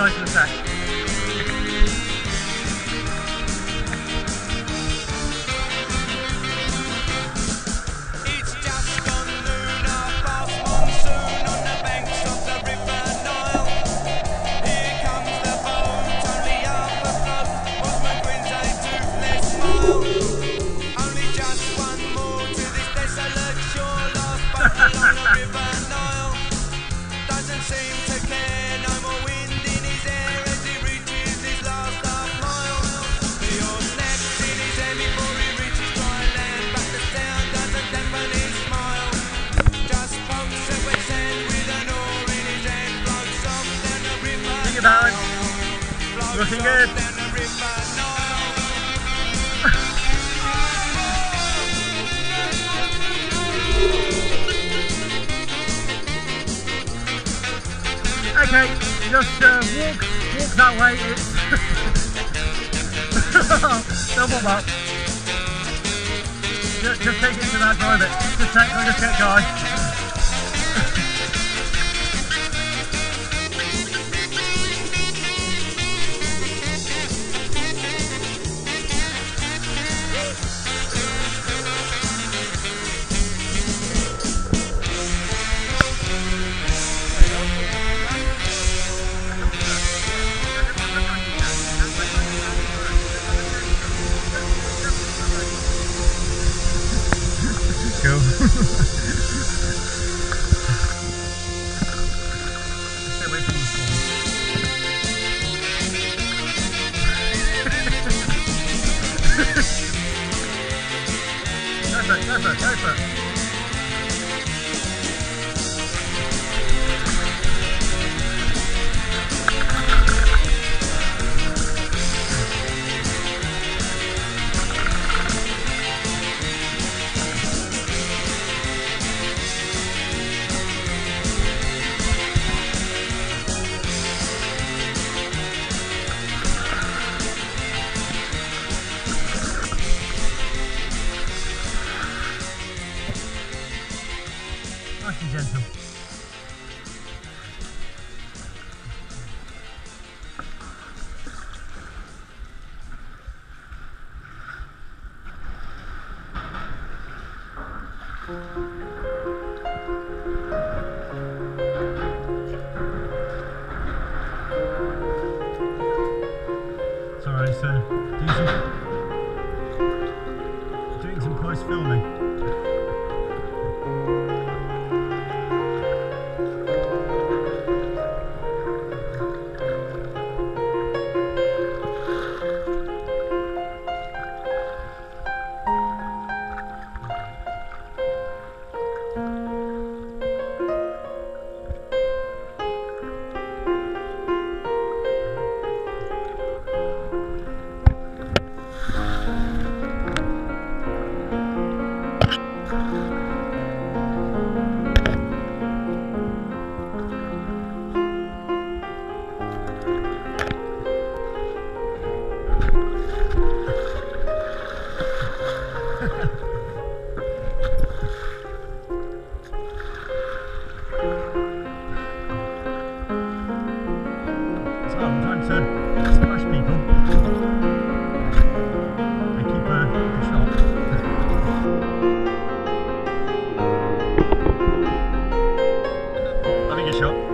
guys in a sec. Looking good. Okay, just walk that way. Don't warm up. Just take it to that, drive it. Just get going. Cool. Stay away from the phone. Go for it. Nice and gentle. Sorry, so doing some close filming. I'm trying to splash people and keep a shot. Having a shot.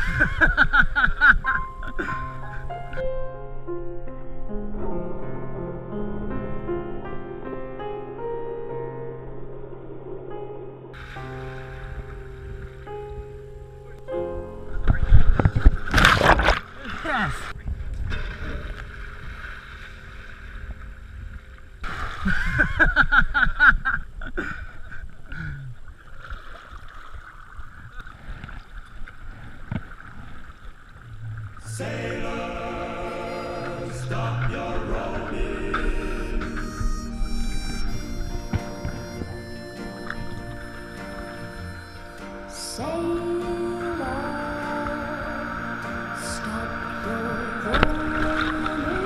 Yes! Sailor, stop your rowing. Sailor, stop your rowing.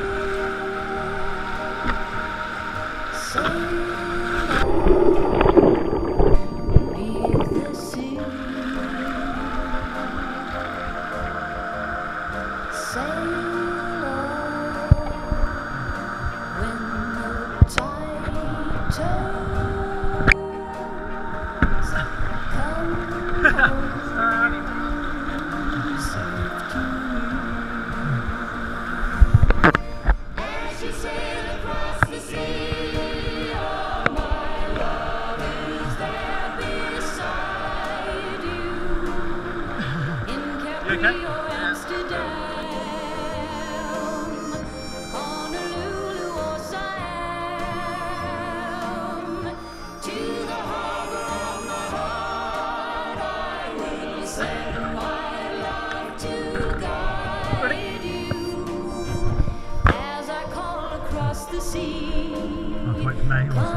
Sailor, leave the sea. Sailor, when the tide turns, come home safe to me. As you sail across the sea, all my love is there beside you. In Capri or Amsterdam, Honolulu or Siam, to the harbor of my heart I will send my love to guide you. As I call across the sea, I'll wait for me.